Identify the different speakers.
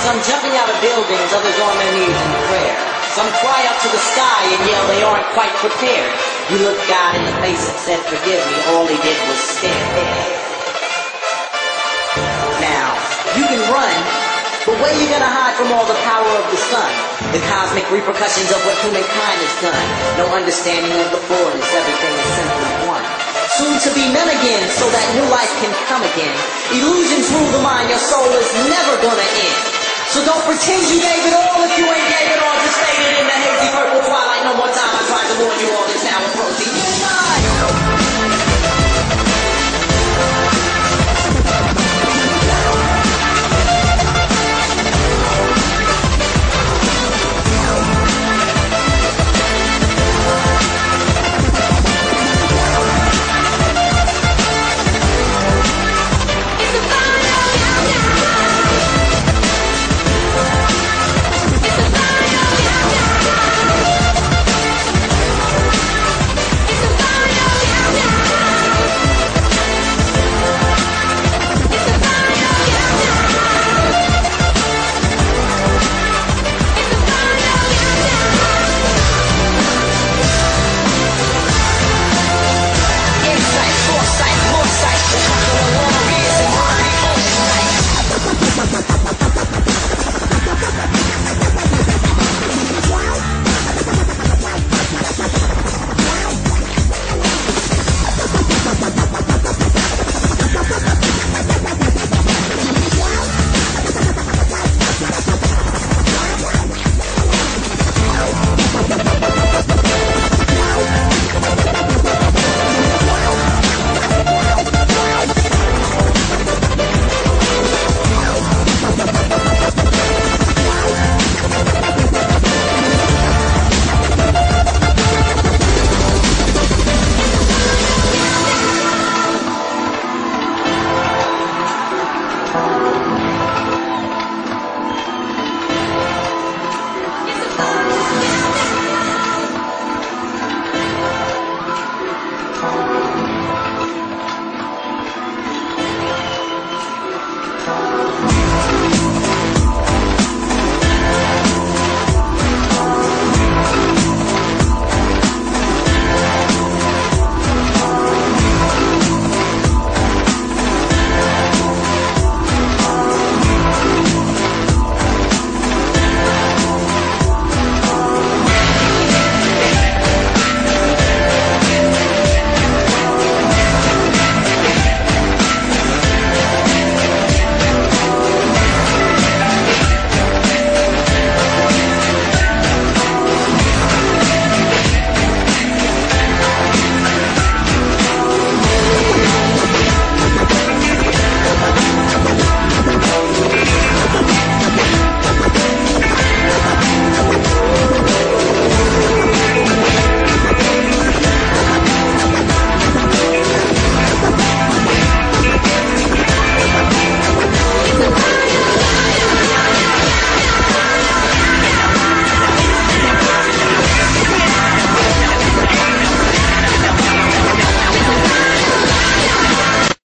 Speaker 1: Some jumping out of buildings, others on their knees in prayer. Some cry up to the sky and yell they aren't quite prepared. You look God in the face and said, forgive me, all he did was stare. Now, you can run, but where you gonna hide from all the power of the sun? The cosmic repercussions of what humankind has done. No understanding of the fullness, everything is simply one. Soon to be men again, so that new life can come again. Illusions rule the mind, your soul is never gonna end. So don't pretend you gave it all if you ain't gave it all. Just faded in the hazy purple twilight.